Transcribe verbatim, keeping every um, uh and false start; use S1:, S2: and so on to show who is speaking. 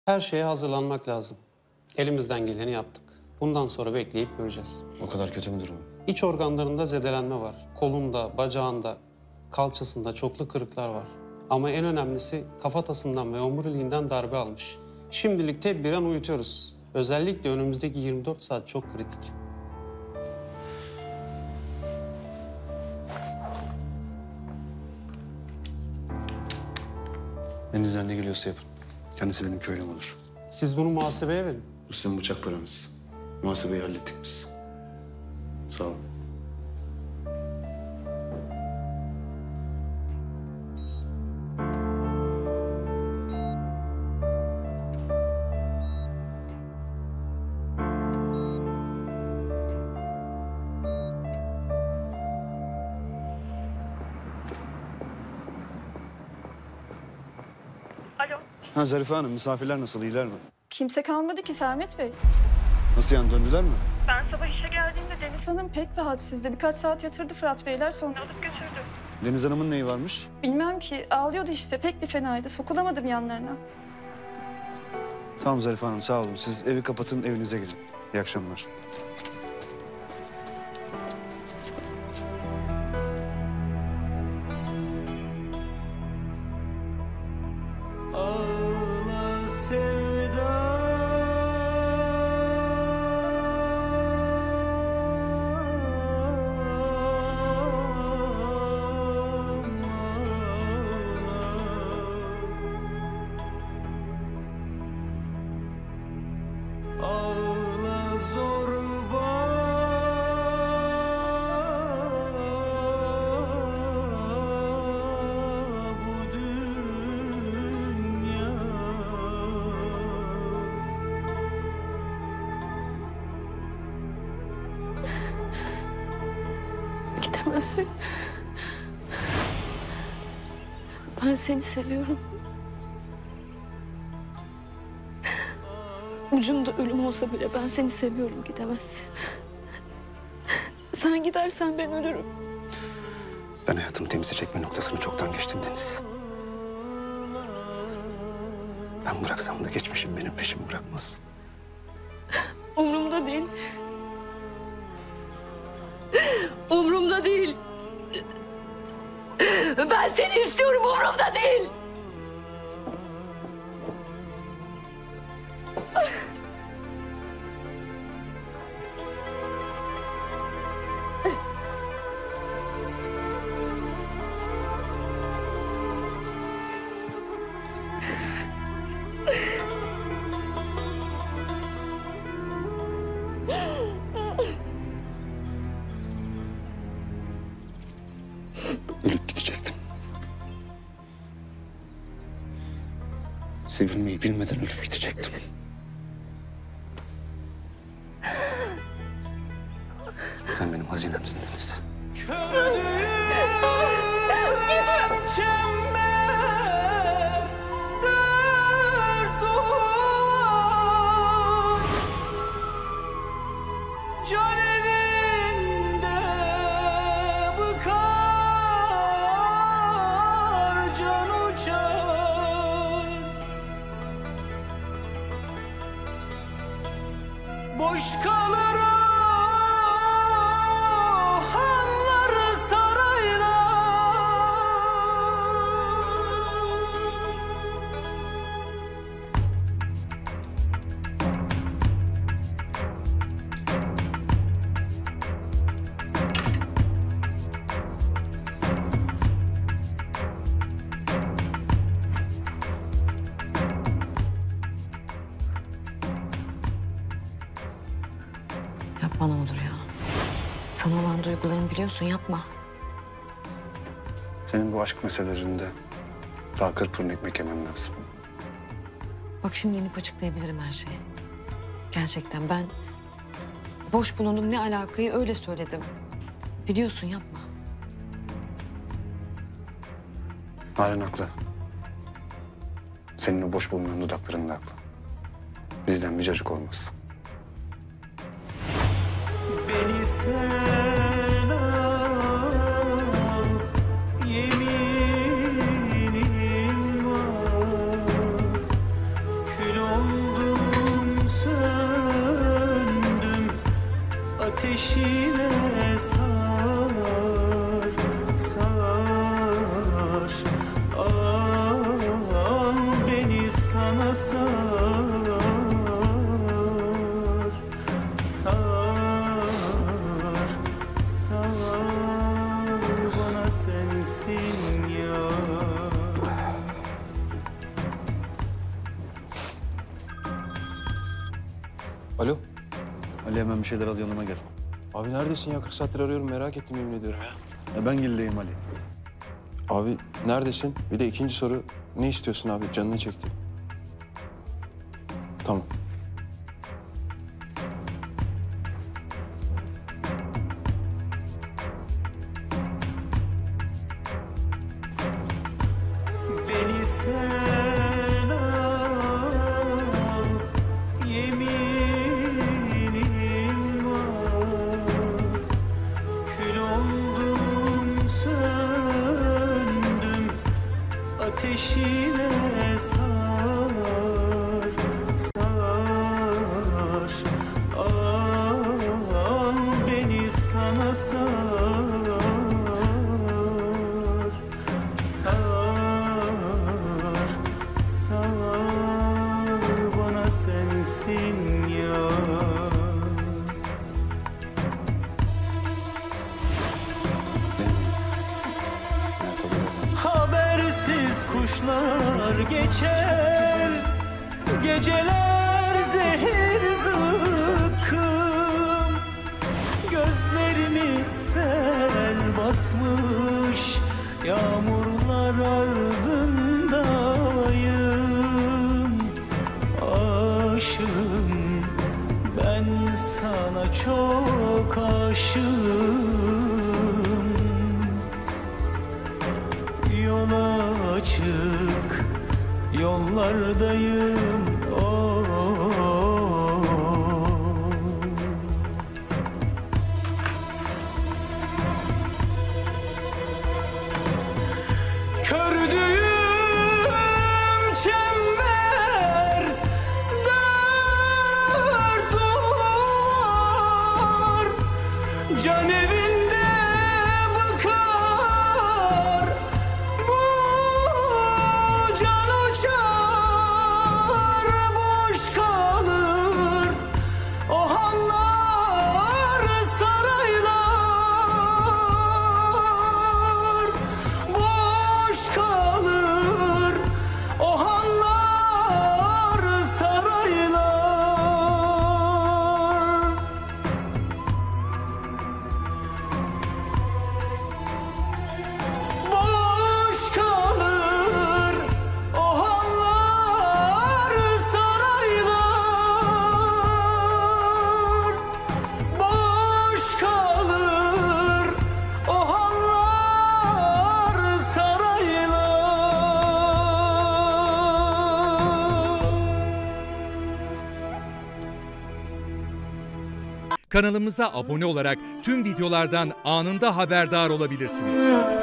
S1: Her şeye hazırlanmak lazım. Elimizden geleni yaptık. Bundan sonra bekleyip göreceğiz.
S2: O kadar kötü mü durumu?
S1: İç organlarında zedelenme var. Kolunda, bacağında, kalçasında çoklu kırıklar var. Ama en önemlisi kafatasından ve omuriliğinden darbe almış. Şimdilik tedbiren uyutuyoruz. Özellikle önümüzdeki yirmi dört saat çok kritik.
S2: Elinizden ne geliyorsa yapın. Kendisi benim köylüm olur.
S1: Siz bunu muhasebeye verin.
S2: Bu sizin bıçak paranız. Muhasebeyi hallettik biz. Sağ olun.
S3: Alo.
S2: Ha Zarife Hanım, misafirler nasıl, iyiler mi?
S3: Kimse kalmadı ki Sermet Bey.
S2: Nasıl yani, döndüler mi?
S3: Ben sabah işe geldiğimde Deniz Hanım pek rahatsızdı. Birkaç saat yatırdı Fırat Beyler, sonra alıp götürdü.
S2: Deniz Hanım'ın neyi varmış?
S3: Bilmem ki, ağlıyordu işte. Pek bir fenaydı. Sokulamadım yanlarına.
S2: Tamam Zarife Hanım, sağ olun. Siz evi kapatın, evinize gidin. İyi akşamlar.
S4: Ağla sevda, ağla zorba, bu dünya.
S5: Gidemezsin. Ben seni seviyorum. Ucunda ölüm olsa bile ben seni seviyorum, gidemezsin. Sen gidersen ben ölürüm.
S2: Ben hayatımı temize çekme noktasını çoktan geçtim Deniz. Ben bıraksam da geçmişim benim peşimi bırakmaz.
S5: Umrumda değil. Umrumda değil. Ben seni istiyorum, umrumda değil.
S2: Ölüp gidecektim. Sevilmeyi bilmeden ölüp gidecektim. Sen benim hazinemsin Deniz.
S4: Çember, dert duvar, can evinde bıkar, can uçar. Boş kalır hanlar saraylar.
S5: Yapma ne olur ya. Sana olan duygularımı biliyorsun, yapma.
S2: Senin bu aşk meselelerinde daha kırk fırın ekmek yemen lazım.
S5: Bak şimdi inip açıklayabilirim her şeyi. Gerçekten ben boş bulundum, ne alakayı öyle söyledim. Biliyorsun, yapma.
S2: Halen haklı. Senin o boş bulunan dudakların da haklı. Bizden bir cacık olmaz.
S4: Beni sen al, yeminim var, kül ateşine sar, sar. Al beni sana sar, sar, sar. Bana sensin ya.
S6: Alo.
S2: Ali hemen bir şeyler al yanıma gel.
S6: Abi neredesin ya? kırk saattir arıyorum, merak ettim yemin ediyorum ya.
S2: Ya ben gildeyim Ali.
S6: Abi neredesin? Bir de ikinci soru, ne istiyorsun abi? Canını çekti. Tamam.
S4: Beni sen al, yeminim var. Kül oldum, söndüm, ateşine sar, sar. Al beni sana sar, sar, sar. Bana sensin ya.
S2: Benzin. Ya kabul ederseniz.
S4: Habersiz kuşlar geçer, geceler zehir zıkkım. Gözlerimi sel basmış, yağmurlar ardındayım. Aşığım, ben sana çok aşığım. Yola açık yollardayım. Oh, oh, oh. Kördüğüm çember, dört duvar, can evinde bıkar. Bu can uçar, boş kalır. O hanlar, saraylar boş kalır. O hanlar, saraylar. Boş kalır. O hallar, saraylar. Boş kalır. O hallar, saraylar.
S7: Kanalımıza abone olarak tüm videolardan anında haberdar olabilirsiniz.